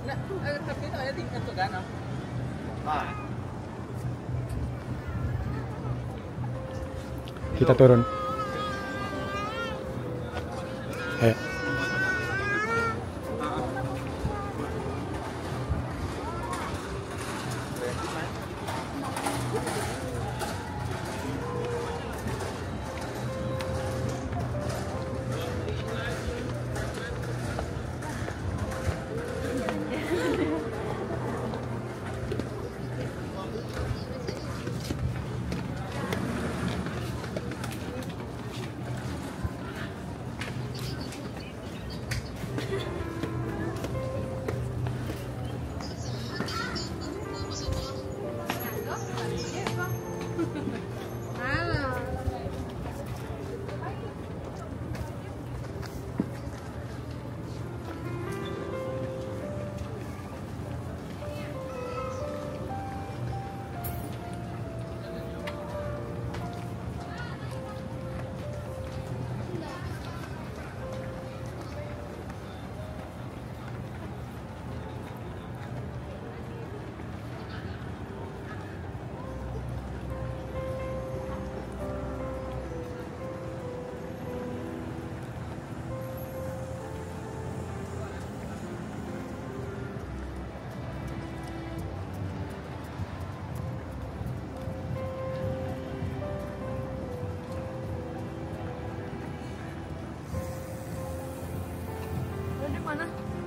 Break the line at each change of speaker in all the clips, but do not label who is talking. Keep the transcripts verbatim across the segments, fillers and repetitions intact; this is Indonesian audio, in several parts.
tapi itu ada tingkat tuh kan. Ah.
Kita turun. Ayo.
Mana?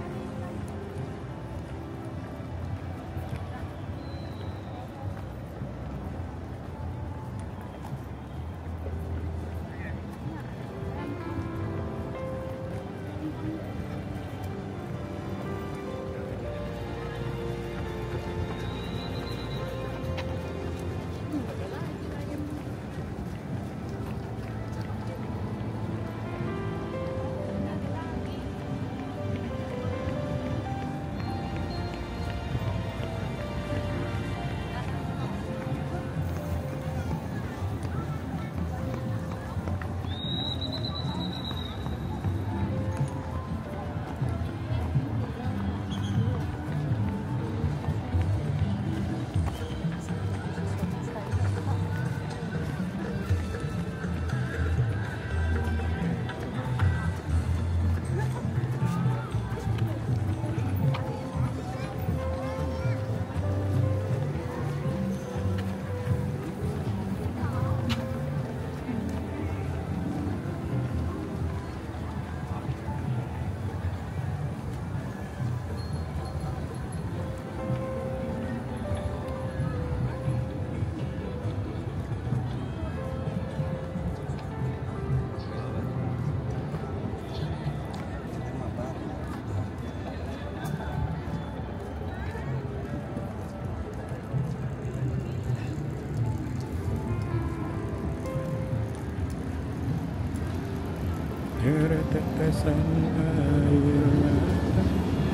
Tetesan air mata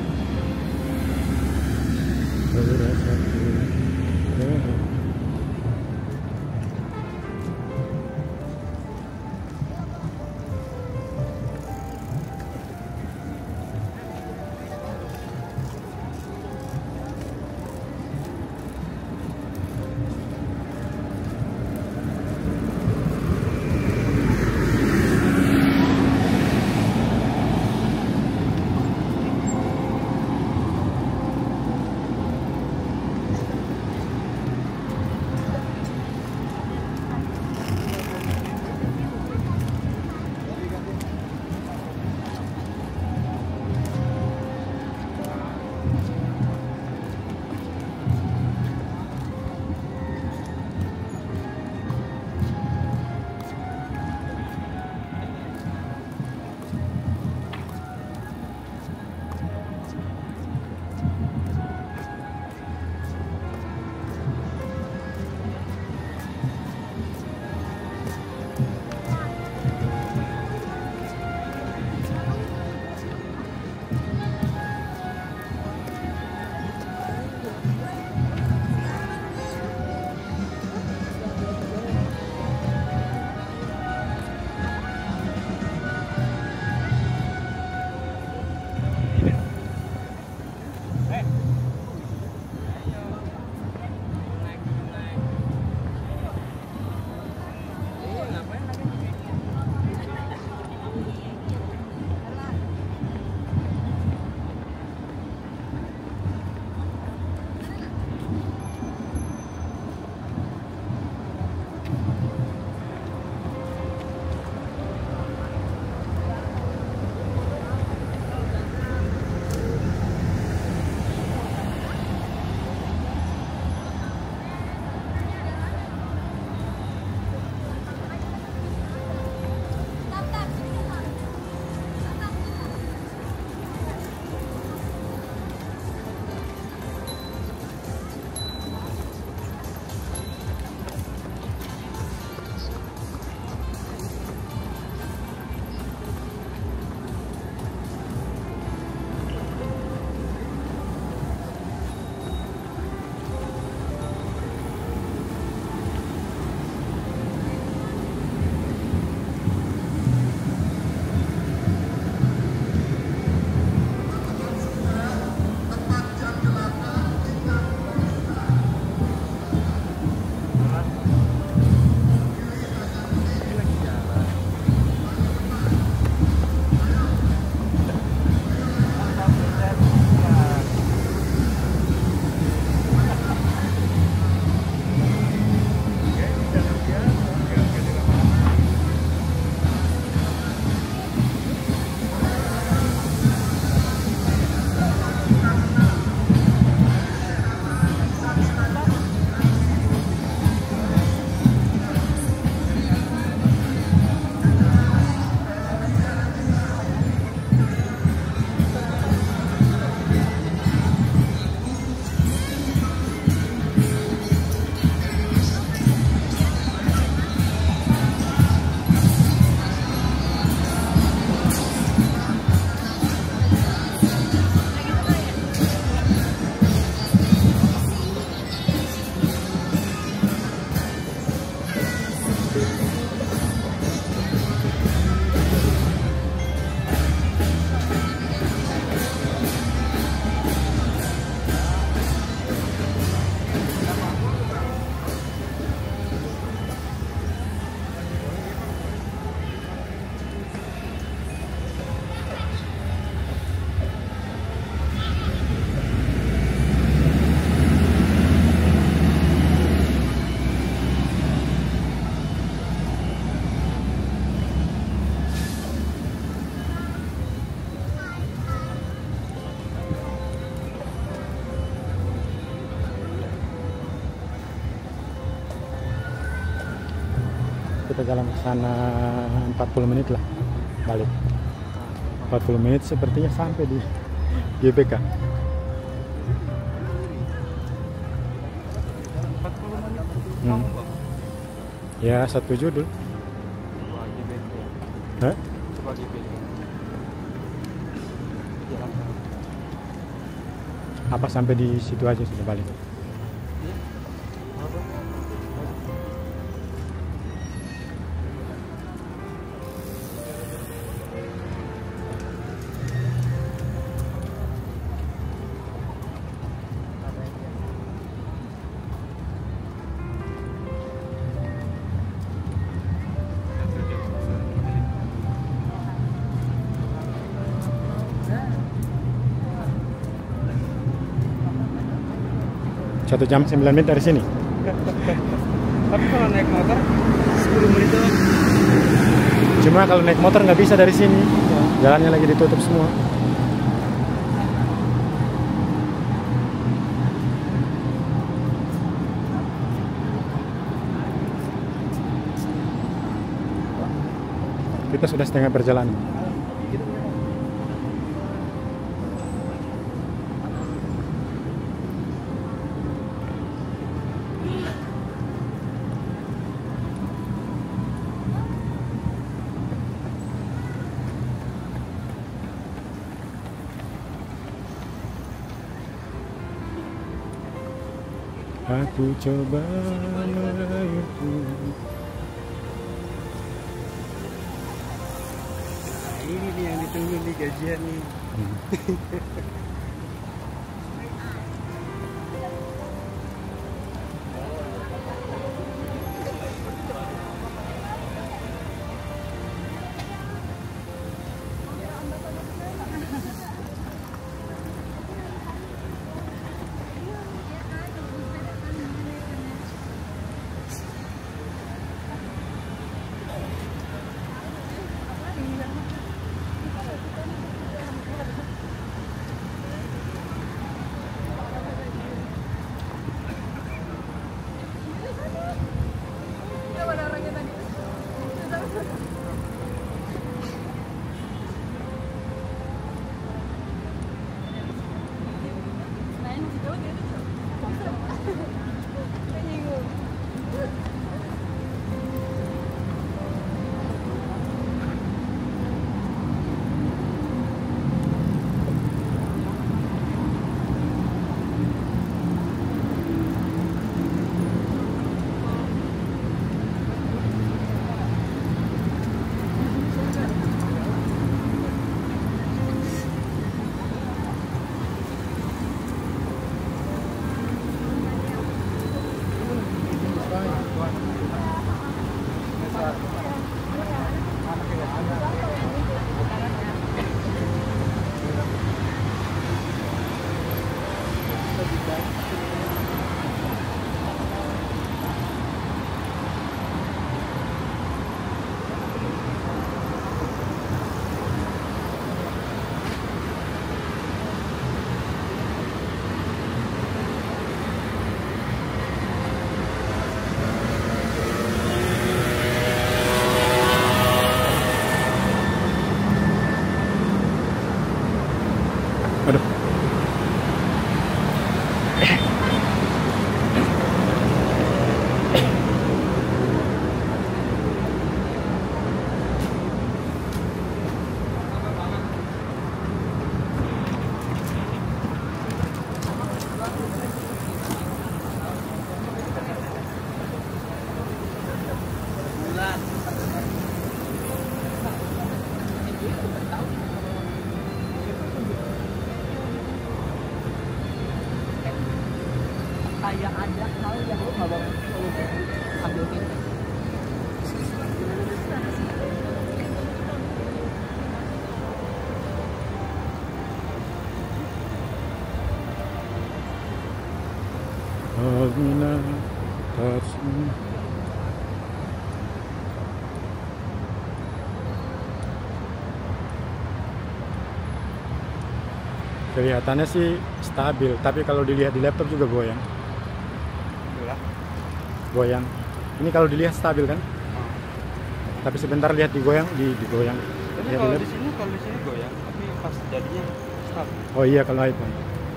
terasa indah. kita jalan ke sana empat puluh menit lah balik. empat puluh menit sepertinya sampai di G B K. Hmm. Ya, satu judul. Hah? Apa sampai di situ aja sudah balik? Satu jam sembilan menit dari sini.
Tapi kalau naik motor sepuluh menit doang.
Cuma kalau naik motor nggak bisa dari sini. Jalannya lagi ditutup semua. Kita sudah setengah perjalanan. Aku coba meraihmu.
Ini nih yang ditunggu di gajian nih.
Hmm. Aduh.
Kayak ada hal yang lu nggak bangun ambil kita.
Almina Tarsi. Kelihatannya sih stabil, tapi kalau dilihat di laptop juga goyang. Goyang. Ini kalau dilihat stabil kan? Tapi sebentar lihat digoyang, di digoyang.
Tapi
Lihat,
kalau
lihat.
di sini kalau di sini goyang, tapi pas jadinya stop.
Oh iya kalau iPhone.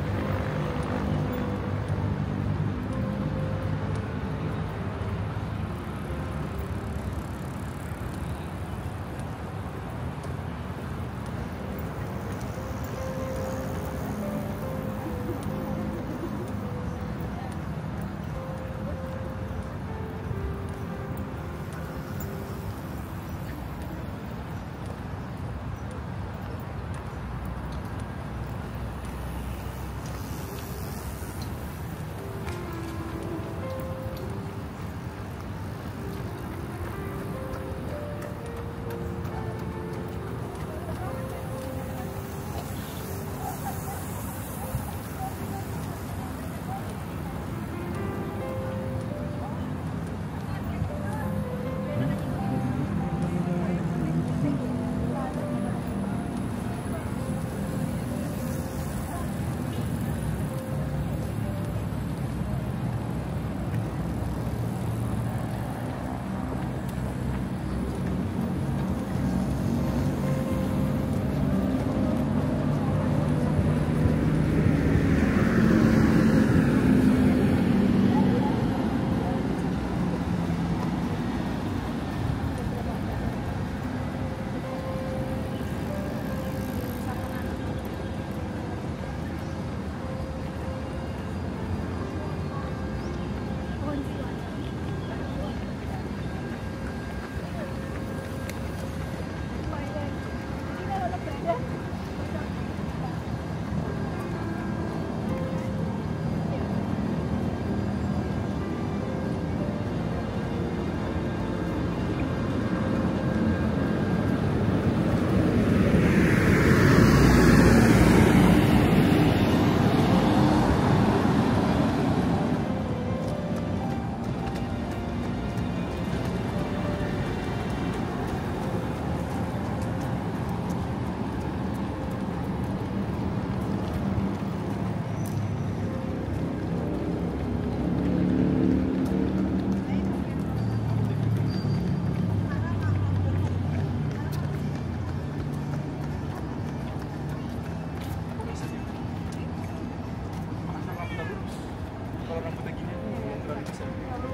Kalau rambutnya gini tuh nggak bisa.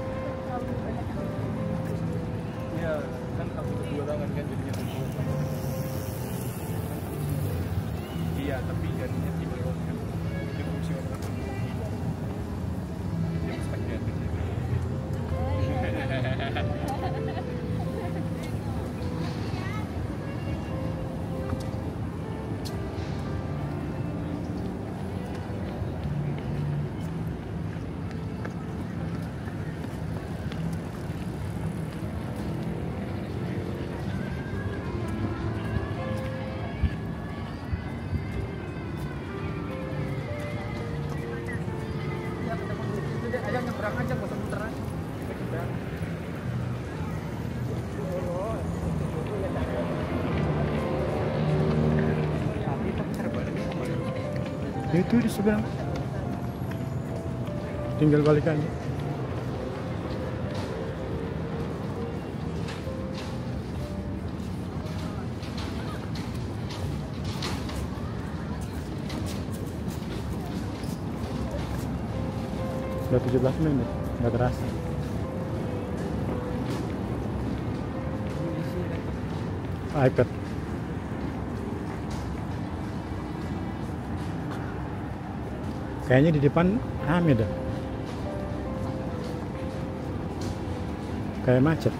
Iya, kan rambutnya dua tangan kan jadinya tuh. Iya, tapi jadinya tiba kan. Itu fungsi otak. Dia mesti lihat gitu.
Aja nyebrang aja, gak usah muter aja. Nyebrang.
Ya itu di seberang. Tinggal balik aja. Udah tujuh belas menit, nggak terasa. iPad. Kayaknya di depan rame dah. Kayak macet.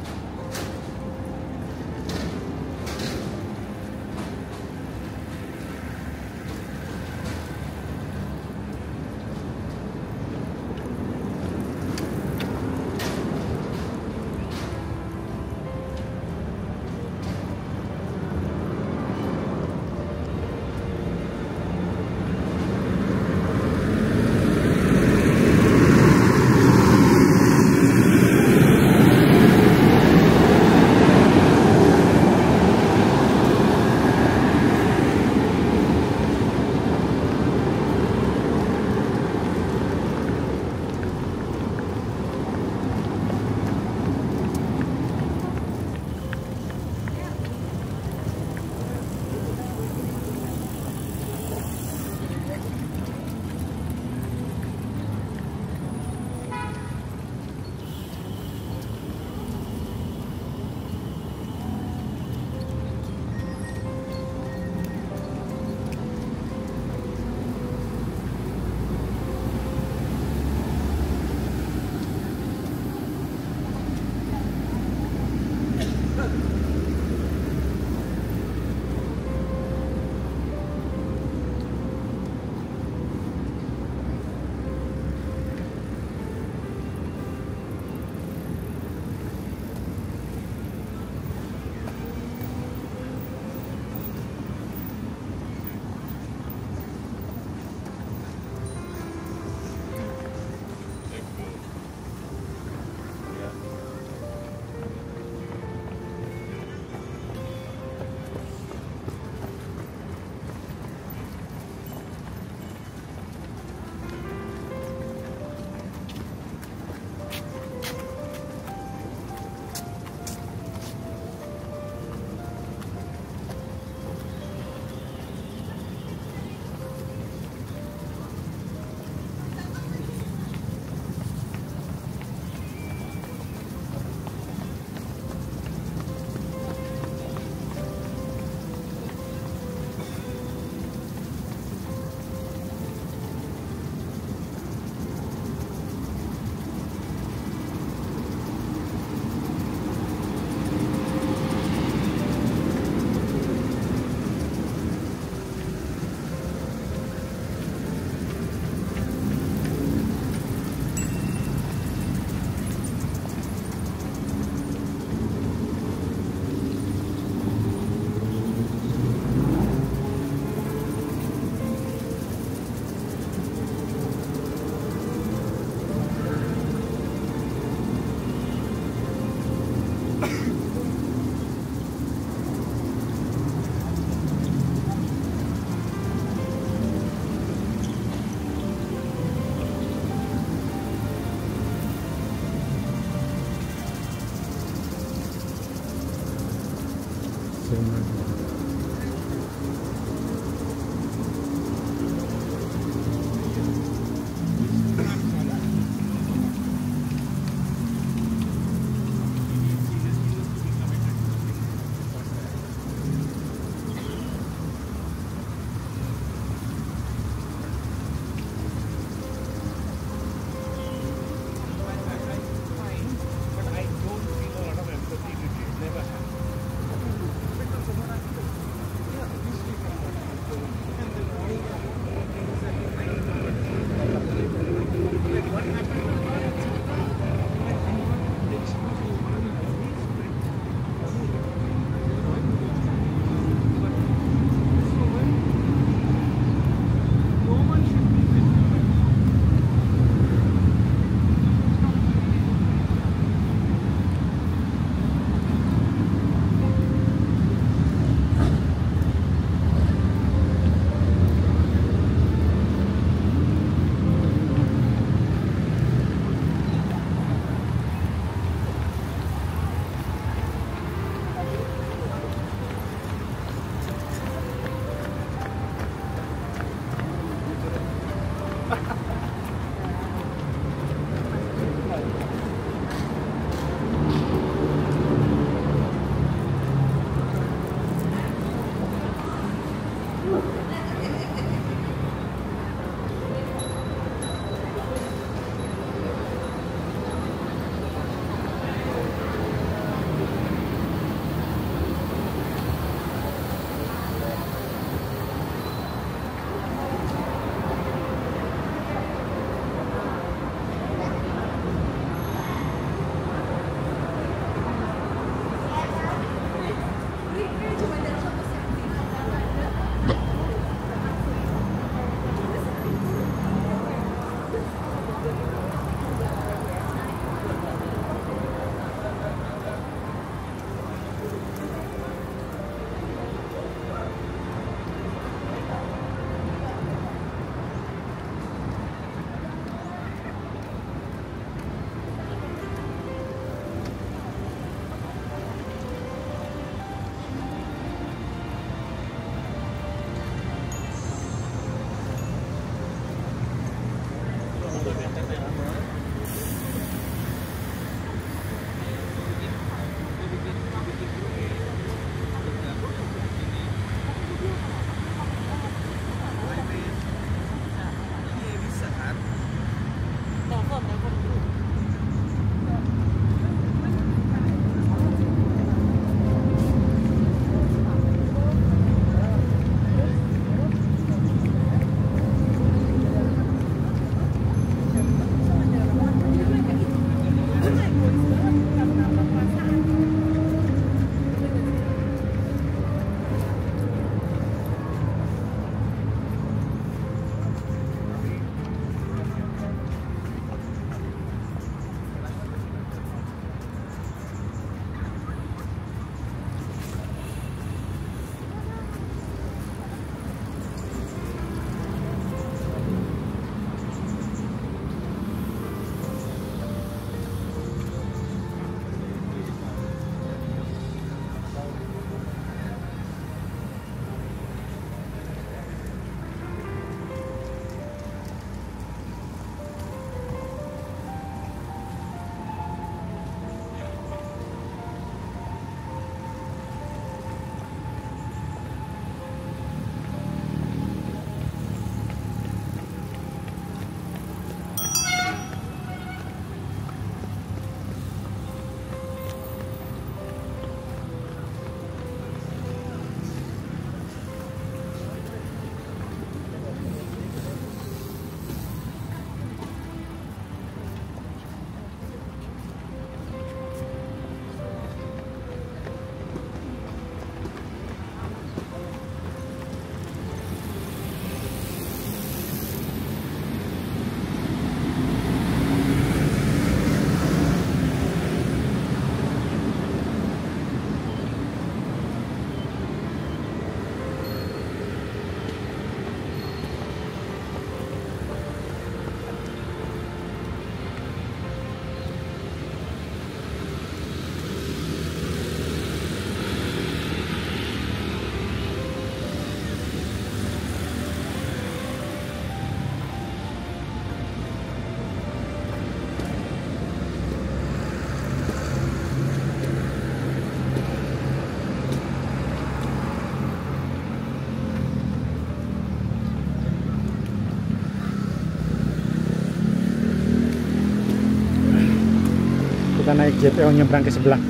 kita naik J P O nyebrang ke sebelah.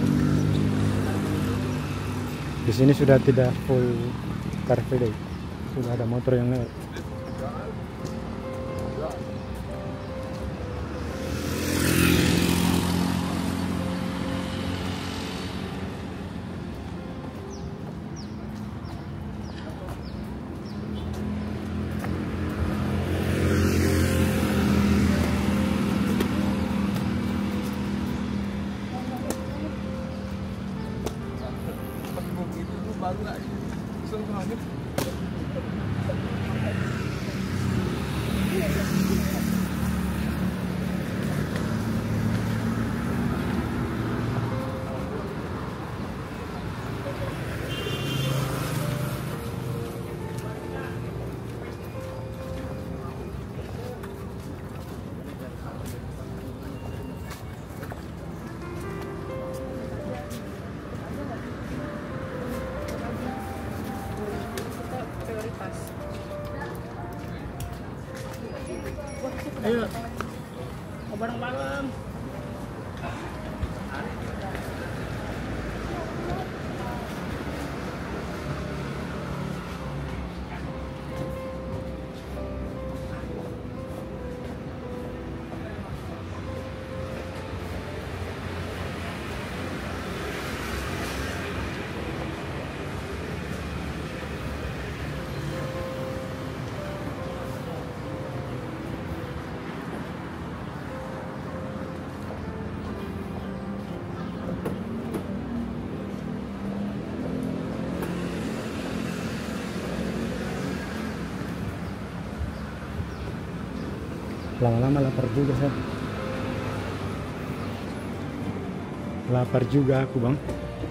Di sini sudah tidak full Car Free Day, sudah ada motor yang naik.
Baru nggak semuanya.
Ayo, bareng-bareng.
Lama-lama lapar juga saya. Lapar juga aku, Bang.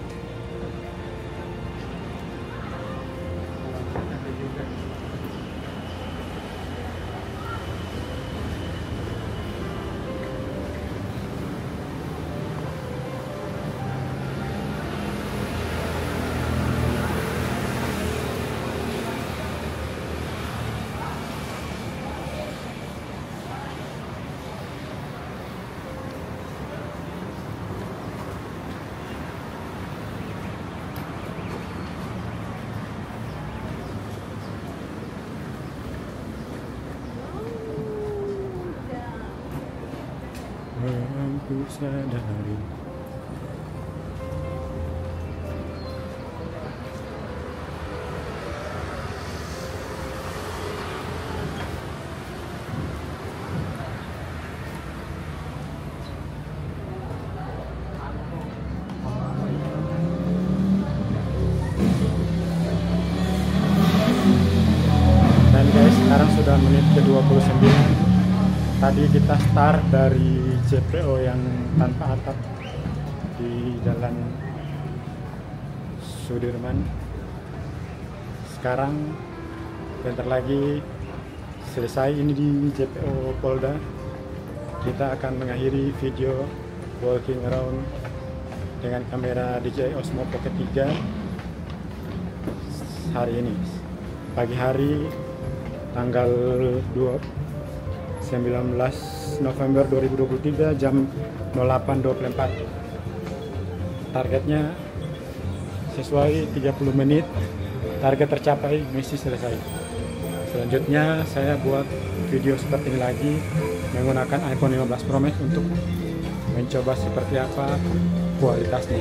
Aku sadari dan guys, sekarang sudah menit ke dua puluh sembilan. Tadi kita start dari J P O yang tanpa atap di Jalan Sudirman. Sekarang bentar lagi selesai ini di J P O Polda. Kita akan mengakhiri video walking around dengan kamera D J I Osmo Pocket tiga hari ini, pagi hari tanggal sembilan belas November dua ribu dua puluh tiga jam nol delapan dua puluh empat. Targetnya sesuai tiga puluh menit, target tercapai, misi selesai. Selanjutnya saya buat video seperti ini lagi menggunakan iPhone lima belas Pro Max untuk mencoba seperti apa kualitasnya.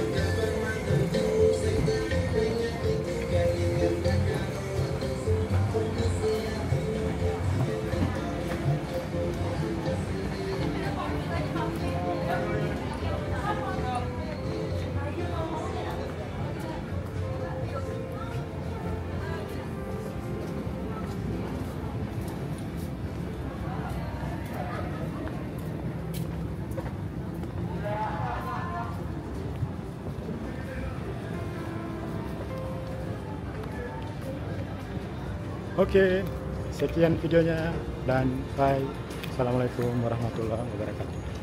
Oke, sekian videonya dan bye. Assalamualaikum warahmatullahi wabarakatuh.